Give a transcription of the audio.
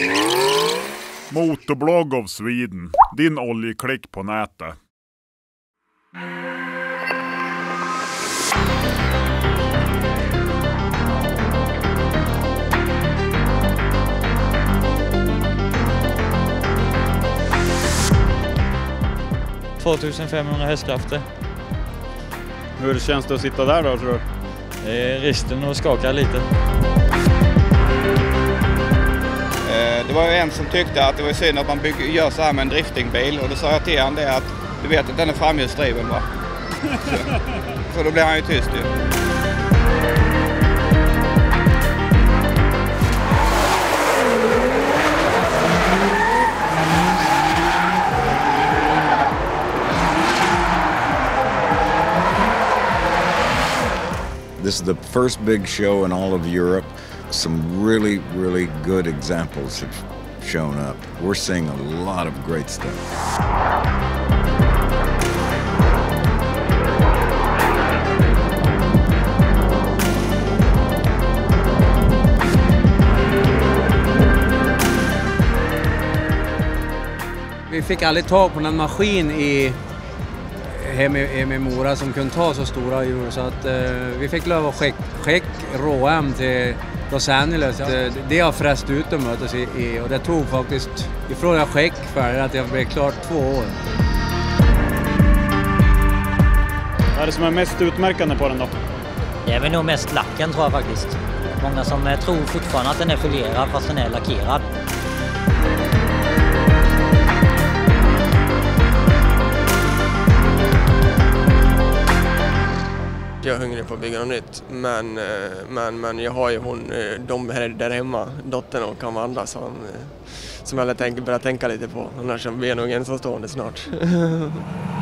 Motorblogg of Sweden. Din oljeklick på nätet. - 2500 hästkrafter. Hur känns det att sitta där då, tror du? Det är risten och skakar lite. Det var ju en som tyckte att det var synd att man gör så här med en driftingbil. Och då sa jag till han det att du vet att den är framhjulsdriven, va? Så då blev han ju tyst ju. This is the first big show in all of Europe. Some really, really good examples have shown up. We're seeing a lot of great stuff. Vi fick aldrig tag på någon maskin hemma i Mora som kunde ta så stora djur, så att vi fick lov att skicka råm till Los Angeles. Det har fräst ut att mötas i, och det tog faktiskt ifrån jag skick för att jag blev klart 2 år. Vad är det som är mest utmärkande på den då? Det är väl nog mest lacken, tror jag faktiskt. Många som tror fortfarande att den är folierad fast den är lackerad. Jag är hungrig på att bygga något nytt, men jag har ju de här där hemma, dottern och Amanda som jag börjar tänka lite på. Annars blir jag nog ensamstående snart.